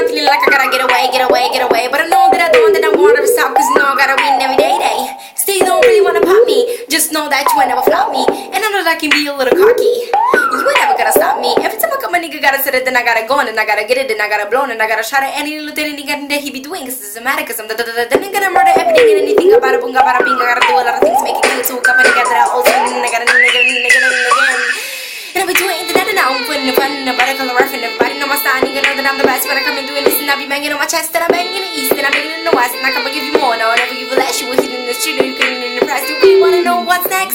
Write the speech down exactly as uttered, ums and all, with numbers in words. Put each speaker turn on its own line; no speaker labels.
I'm feeling like I gotta get away, get away, get away. But I know that I don't, that I want to stop, cause you know I gotta win every day, day. Still you don't really wanna pop me, just know that you ain't never flop me. And I know that I can be a little cocky, you ain't never gonna stop me. Every time I come a nigga gotta set it, then I gotta go, and then I gotta get it, then I gotta blow, and I gotta shot it. Any little thing that he be doing, cause it doesn't matter, cause I'm the the the then I'm gonna murder everything and anything about a boom, about a bing. I gotta do a lot of things, make it good to a couple niggas that I owe, and I gotta nigga, nigga, nigga, again. And I be doing the and I'm putting the fun in the better color rough, and everybody know my style, nigga know that I'm the best. When I come and doing this, and I be banging on my chest, and I'm banging in the east, and I'm banging in the west, and I come and give you more. Now I never give you less, you will hit in the street, or you can in the press. Do you really wanna know what's next?